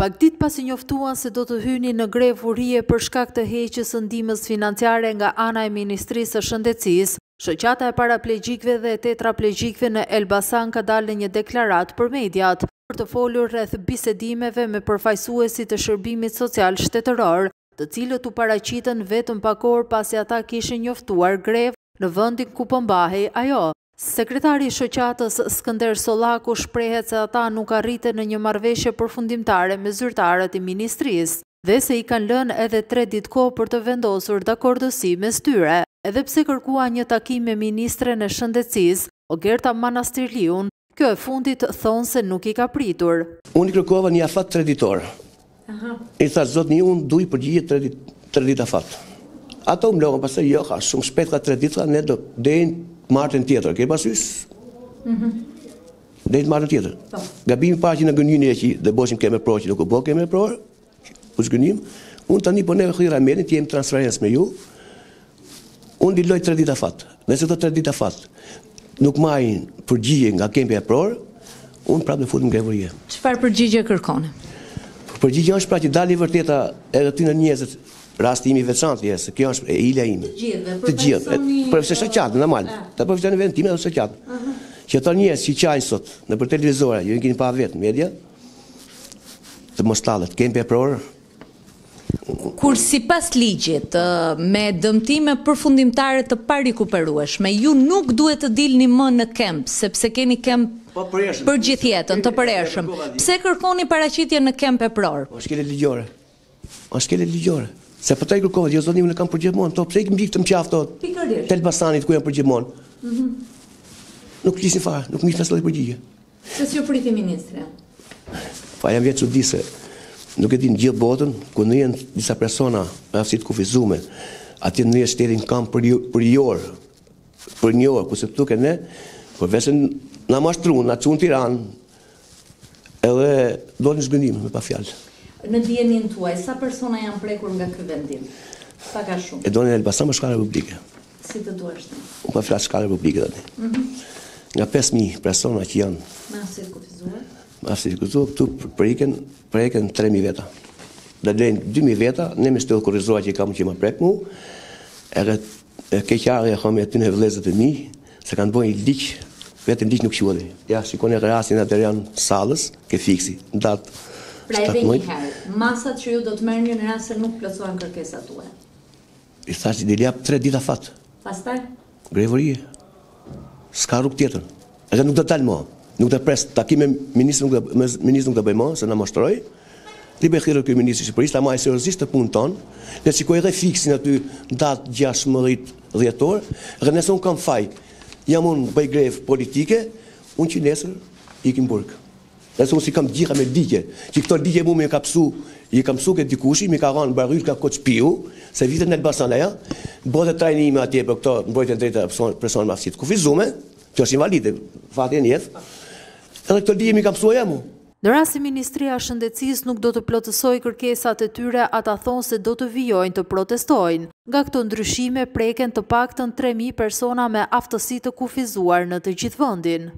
Pak ditë pasi njoftuan se do të hynin në grevë urie për shkak të heqjes së ndihmës financiare nga ana e Ministrisë së Shëndetësisë, shoqata e paraplegjikëve dhe tetraplegjikëve në Elbasan ka dalë në një deklaratë për mediat për të folur rreth bisedimeve me përfaqësuesit të shërbimit social shtetëror, të cilët u paraqiten vetëm pak orë pasi ata kishin njoftuar grevë në vendin ku po mbahej ajo. Sekretari i shoqatës Skënder Sollaku shprehet se ata nuk arritën në një marrëveshje përfundimtare me zyrtarët e ministrisë dhe se i kanë lënë edhe 3 ditë kohë për të vendosur dakordësi mes tyre. Edhe pse kërkua një takim me ministren e shëndetësisë, Ogerta Manastirliun, kjo e fundit thonë se nuk i ka pritur. Unë i kërkova një afat 3 ditor. I tha zotni, unë duj përgjigje 3 ditë afat. Ata u mblogën, pastaj jo, ka shumë shpejt ka 3 ditë, ne do dejnë martën tjetër, ke pasysh? Dejnë martën tjetër. Gabimi parë që në gënjën e që dhe boshim keme pro që nuk u bo keme pro, u shgënim, unë tani po neve khujra merin, të jem transferens me ju, unë diloj 3 ditë afat. Nëse të 3 ditë afat nuk majnë përgjigje nga kempe e pror, unë prapë në futë në grevërie. Çfarë përgjigje kërkone? Përgjigje është pra që dali vërteta edhe ty në njëzët, rasti imi veçantë jesë, kjo është e ilja ime. Të gjithë, përse shoqatë, normal. Ta përfitoni vetëm time edhe shoqatë. Që ato njerëz që qajnë sot në për televizora, ju keni pa vetë media, të mos tallet, kempe e pror. Kur sipas ligjit, me dëmtime përfundimtare të parikuperueshme, ju nuk duhet të dilni më në kemp, sepse keni kemp për gjithë jetën, të përhershëm. Pse kërkoni paraqitje në kemp e pror? Është kele ligjore. Është kele ligjore. Se po ta i kërkova, jo zonim në kam për gjithmonë, to pse i mbik të mqafto të Elbasanit ku janë për gjithmonë. Nuk flisin fare, nuk mi flasë dhe përgjigje. Se si u priti ministre? Pa jam vjetë çudi se nuk e din gjithë botën, ku në jenë disa persona me aftësit kufizume, atje në një shtetin kam për një orë, ku se tuke ne, përvesën na mashtru, na qunë Tiranë, edhe do një zgënim me pa fjallë. Në dijenin tuaj, sa persona janë prekur nga ky vendim? Pak a shumë. E do një Elbasan për shkallë republike. Si të duash të? Unë pa flasë shkallë republike dhe ne. Nga 5.000 persona që janë me aftësit kufizuar? Me aftësit kufizuar, këtu preken 3.000 veta. Dhe drejnë 2.000 veta, ne me shtëllë kurizoa që i kam që ma prek mu, edhe keqare e kome të në vlezët e mi, se kanë bojnë i liqë, vetëm liqë nuk shuadhe. Ja, shikone rasin atër janë salës, ke fiksi, në datë. Pra edhe një herë, masat që ju do të merrni në rast se nuk plotësohen kërkesat tuaja. I thash që dilja 3 ditë afat. Pastaj? Grevërie. S'ka rrugë tjetër. Edhe nuk do të dalë më. Nuk do të pres takim me ministrin nuk do bëj më, se na moshtroi. Ti bëj thirrje ky ministri i Shqipërisë, ta marrë seriozisht të punën tonë. Ne shikoj edhe fiksin aty datë 16 dhjetor, dhe nëse unë kam faj, jam unë bëj grevë politike, unë që nesër ikim burg. Nëse unë si kam gjitha me digje, që këto digje mu me i kam su këtë dikushi, mi ka ranë baryl ka koç piu, se vitët në Elbasan aja, bote trajnime atje për këto mbrojtje drejta personë me aftësit kufizume, që është invalide, fatin jetë, edhe këto digje mi kam su aja mu. Në rast se Ministria e Shëndetësisë nuk do të plotësoj kërkesat e tyre, ata thonë se do të vijojnë të protestojnë. Nga këto ndryshime preken të paktën 3.000 persona me aftësi të kufizuar në të gjithë vendin.